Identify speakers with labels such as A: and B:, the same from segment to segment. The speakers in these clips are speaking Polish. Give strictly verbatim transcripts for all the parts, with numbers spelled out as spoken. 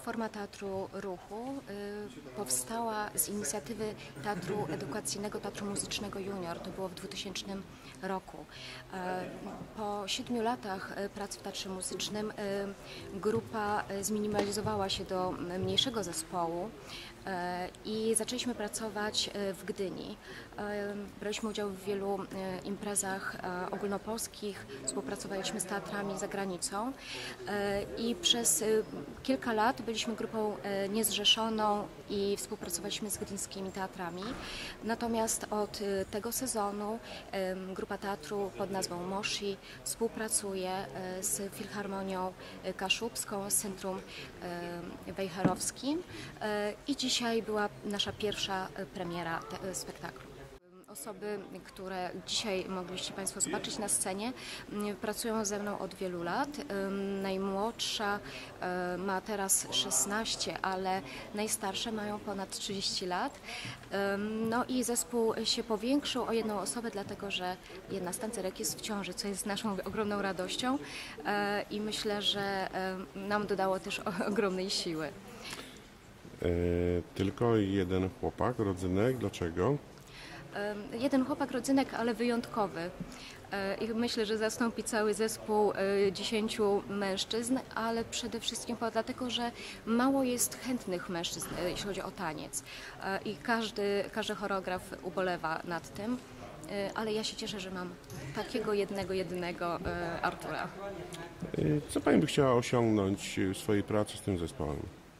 A: Forma teatru ruchu y, powstała z inicjatywy Teatru Edukacyjnego, Teatru Muzycznego Junior. To było w dwutysięcznym roku. Y, po siedmiu latach y, pracy w Teatrze Muzycznym y, grupa y, zminimalizowała się do mniejszego zespołu y, i zaczęliśmy pracować y, w Gdyni. Y, braliśmy udział w wielu y, imprezach y, ogólnopolskich, współpracowaliśmy z teatrami za granicą y, i przez y, kilka lat byliśmy grupą y, niezrzeszoną i współpracowaliśmy z gdyńskimi teatrami. Natomiast od y, tego sezonu y, grupa teatru pod nazwą Moshi współpracuje y, z Filharmonią Kaszubską, z Centrum y, Wejherowskim y, i dzisiaj była nasza pierwsza premiera te, spektaklu. Osoby, które dzisiaj mogliście Państwo zobaczyć na scenie, pracują ze mną od wielu lat. Najmłodsza ma teraz szesnaście, ale najstarsze mają ponad trzydzieści lat. No i zespół się powiększył o jedną osobę, dlatego że jedna z tancerek jest w ciąży, co jest naszą ogromną radością i myślę, że nam dodało też ogromnej siły.
B: E, tylko jeden chłopak, rodzynek, dlaczego?
A: Jeden chłopak rodzynek, ale wyjątkowy. I myślę, że zastąpi cały zespół dziesięciu mężczyzn, ale przede wszystkim dlatego, że mało jest chętnych mężczyzn, jeśli chodzi o taniec. I każdy, każdy choreograf ubolewa nad tym, ale ja się cieszę, że mam takiego jednego, jedynego Artura.
B: Co Pani by chciała osiągnąć w swojej pracy z tym zespołem?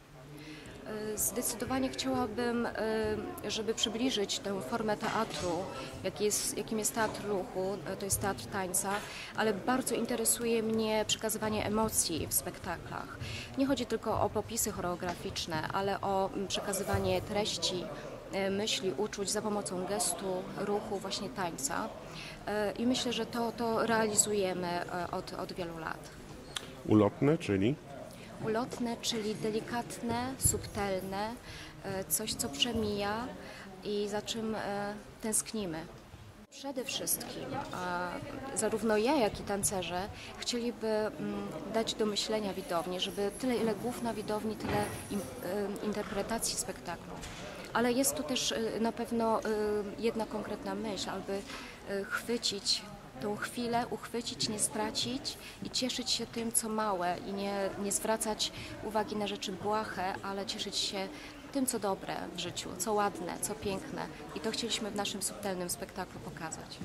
A: Zdecydowanie chciałabym, żeby przybliżyć tę formę teatru, jaki jest, jakim jest teatr ruchu, to jest teatr tańca, ale bardzo interesuje mnie przekazywanie emocji w spektaklach. Nie chodzi tylko o popisy choreograficzne, ale o przekazywanie treści, myśli, uczuć za pomocą gestu, ruchu, właśnie tańca. I myślę, że to, to realizujemy od, od wielu lat.
B: Ulotne, czyli?
A: Ulotne, czyli delikatne, subtelne, coś, co przemija i za czym tęsknimy. Przede wszystkim zarówno ja, jak i tancerze chcieliby dać do myślenia widowni, żeby tyle, ile głów na widowni, tyle interpretacji spektaklu. Ale jest to też na pewno jedna konkretna myśl, aby chwycić tą chwilę, uchwycić, nie stracić i cieszyć się tym, co małe i nie, nie zwracać uwagi na rzeczy błahe, ale cieszyć się tym, co dobre w życiu, co ładne, co piękne. I to chcieliśmy w naszym subtelnym spektaklu pokazać.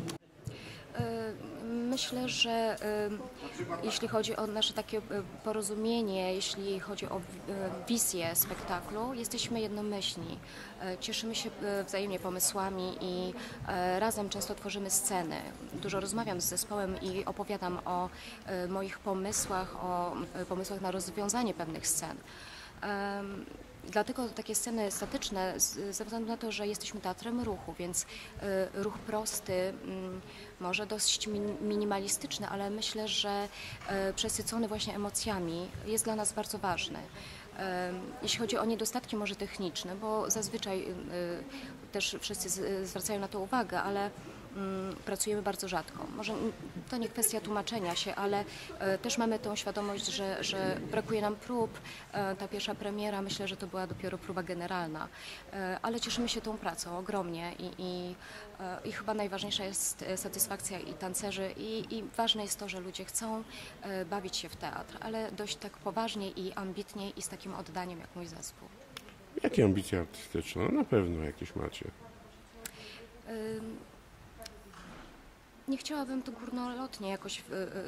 A: Myślę, że jeśli chodzi o nasze takie porozumienie, jeśli chodzi o wizję spektaklu, jesteśmy jednomyślni. Cieszymy się wzajemnie pomysłami i razem często tworzymy sceny. Dużo rozmawiam z zespołem i opowiadam o moich pomysłach, o pomysłach na rozwiązanie pewnych scen. Dlatego takie sceny statyczne, ze względu na to, że jesteśmy teatrem ruchu, więc ruch prosty, może dość minimalistyczny, ale myślę, że przesycony właśnie emocjami jest dla nas bardzo ważny. Jeśli chodzi o niedostatki może techniczne, bo zazwyczaj też wszyscy zwracają na to uwagę, ale pracujemy bardzo rzadko. Może to nie kwestia tłumaczenia się, ale też mamy tą świadomość, że, że brakuje nam prób. Ta pierwsza premiera, myślę, że to była dopiero próba generalna, ale cieszymy się tą pracą ogromnie i, i, i chyba najważniejsza jest satysfakcja i tancerzy i, i ważne jest to, że ludzie chcą bawić się w teatr, ale dość tak poważnie i ambitnie i z takim oddaniem jak mój zespół.
B: Jakie ambicje artystyczne? No, na pewno jakieś macie.
A: Nie chciałabym tu górnolotnie jakoś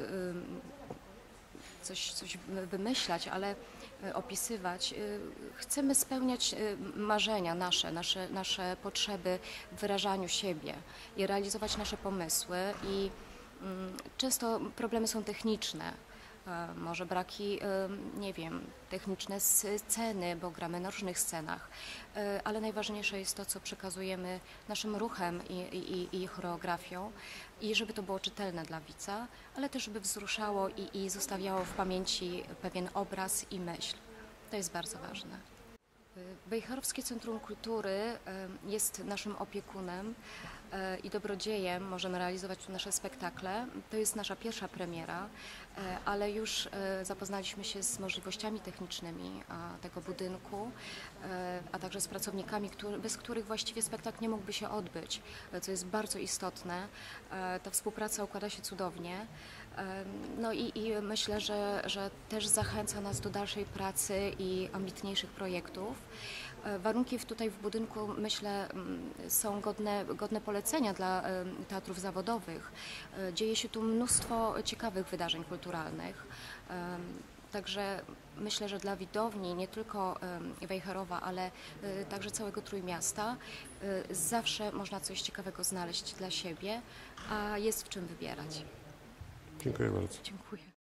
A: coś, coś wymyślać, ale opisywać. Chcemy spełniać marzenia nasze, nasze, nasze potrzeby w wyrażaniu siebie i realizować nasze pomysły i często problemy są techniczne. Może braki, nie wiem, techniczne sceny, bo gramy na różnych scenach, ale najważniejsze jest to, co przekazujemy naszym ruchem i, i, i choreografią i żeby to było czytelne dla widza, ale też żeby wzruszało i, i zostawiało w pamięci pewien obraz i myśl. To jest bardzo ważne. Wejherowskie Centrum Kultury jest naszym opiekunem e, i dobrodziejem możemy realizować tu nasze spektakle. To jest nasza pierwsza premiera, e, ale już e, zapoznaliśmy się z możliwościami technicznymi a, tego budynku, e, a także z pracownikami, który, bez których właściwie spektakl nie mógłby się odbyć, e, co jest bardzo istotne. E, ta współpraca układa się cudownie. E, no i, i myślę, że, że też zachęca nas do dalszej pracy i ambitniejszych projektów. E, Warunki w- tutaj w budynku, myślę, mm, są godne, godne polecenia dla e, teatrów zawodowych. E, Dzieje się tu mnóstwo ciekawych wydarzeń kulturalnych. E, Także myślę, że dla widowni nie tylko e, Wejherowa, ale e, także całego Trójmiasta e, zawsze można coś ciekawego znaleźć dla siebie, a jest w czym wybierać.
B: Dziękuję bardzo.
A: Dziękuję.